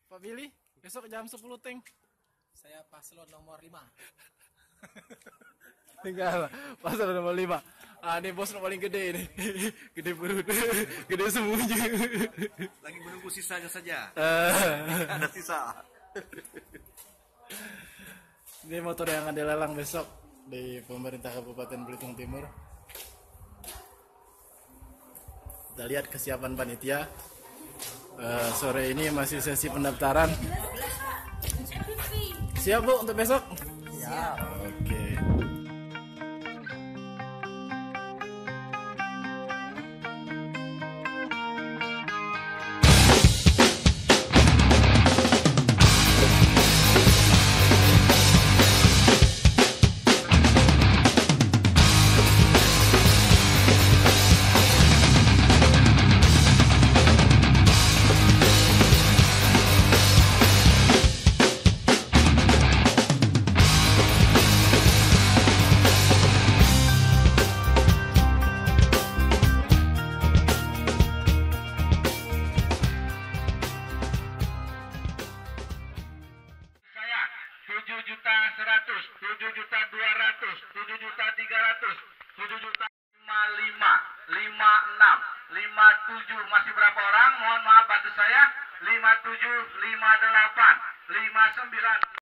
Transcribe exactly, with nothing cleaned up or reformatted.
Pak Billy, besok jam sepuluh ting. Saya paslon nomor lima. Tinggal paslon nomor lima. Ah, ini bos yang paling gede ini. Gede perut, gede sembunyi. Lagi menunggu sisanya saja. Ah. Ada sisa. Ini motor yang ada lelang besok di pemerintah Kabupaten Belitung Timur. Kita lihat kesiapan panitia. Uh, sore ini masih sesi pendaftaran. Siap Bu untuk besok? Siap. Oke. tujuh juta seratus, tujuh juta dua ratus, tujuh juta tiga ratus, tujuh juta lima lima, lima enam, lima tujuh. Masih berapa orang? Mohon maaf bantu saya. lima tujuh, lima delapan, lima sembilan.